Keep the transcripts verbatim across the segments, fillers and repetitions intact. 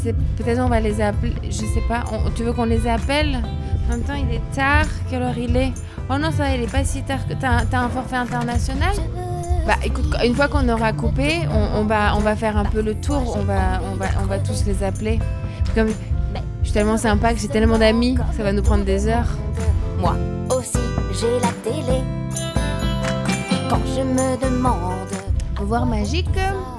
sais, peut-être on va les appeler, je sais pas, on, tu veux qu'on les appelle? En même temps, il est tard, quelle heure il est? Oh non, ça, il est pas si tard que... T'as un forfait international? Bah écoute, une fois qu'on aura coupé, on, on, va, on va faire un peu le tour, on va, on va, on va tous les appeler. Comme je suis tellement sympa que j'ai tellement d'amis, ça va nous prendre des heures. Moi aussi, j'ai la télé. Quand je me demande... Pouvoir magique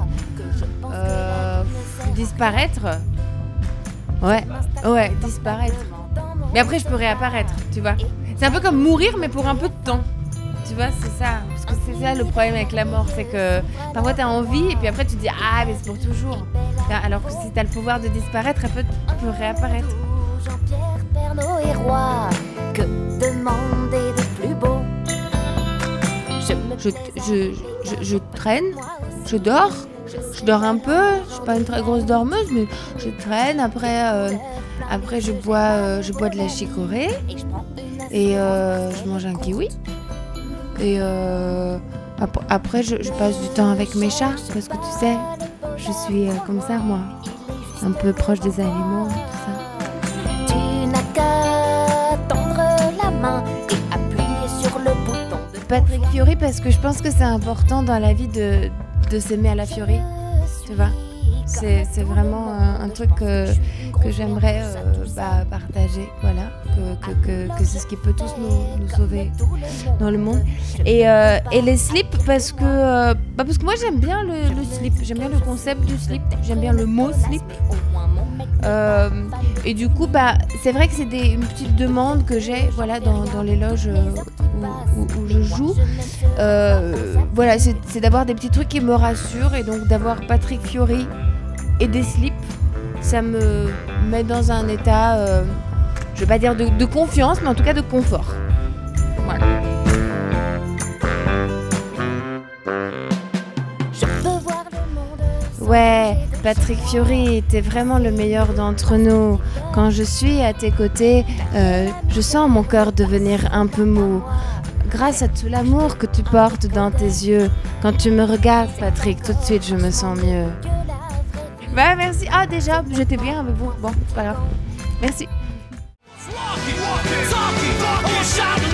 euh, disparaître. Ouais, ouais, disparaître. Mais après, je peux réapparaître, tu vois. C'est un peu comme mourir, mais pour un peu de temps. Tu vois, c'est ça. Parce que c'est ça le problème avec la mort, c'est que parfois t'as envie et puis après tu te dis ah mais c'est pour toujours. Alors que si t'as le pouvoir de disparaître, elle peut, peut réapparaître. Jean-Pierre, Pernaut et Roi, que demander de plus beau? Je, je, je, je, je traîne, je dors, je dors un peu. Je suis pas une très grosse dormeuse, mais je traîne. Après, euh, après je bois, euh, je bois de la chicorée et euh, je mange un kiwi. Et euh, ap après, je, je passe du temps avec mes chats, parce que tu sais, je suis euh, comme ça, moi, un peu proche des animaux, tout ça. Tu n'as qu'à tendre la main et appuyer sur le bouton de... Patrick Fiori, parce que je pense que c'est important dans la vie de, de s'aimer à la Fiori, tu vois. C'est vraiment un, un truc que, que j'aimerais euh, bah, partager, voilà, que, que, que, que c'est ce qui peut tous nous, nous sauver dans le monde. Et, euh, et les slips, parce que, euh, bah parce que moi j'aime bien le, le slip, j'aime bien le concept du slip, j'aime bien le mot slip. Euh, et du coup, bah, c'est vrai que c'est une petite demande que j'ai voilà, dans, dans les loges où, où, où je joue. Euh, voilà, c'est d'avoir des petits trucs qui me rassurent et donc d'avoir Patrick Fiori et des slips, ça me met dans un état, euh, je vais pas dire de, de confiance, mais en tout cas de confort. Voilà. Ouais, Patrick Fiori, t'es vraiment le meilleur d'entre nous. Quand je suis à tes côtés, euh, je sens mon cœur devenir un peu mou. Grâce à tout l'amour que tu portes dans tes yeux, quand tu me regardes, Patrick, tout de suite je me sens mieux. Bah merci. Ah déjà, j'étais bien avec vous. Bon, c'est pas grave. Merci.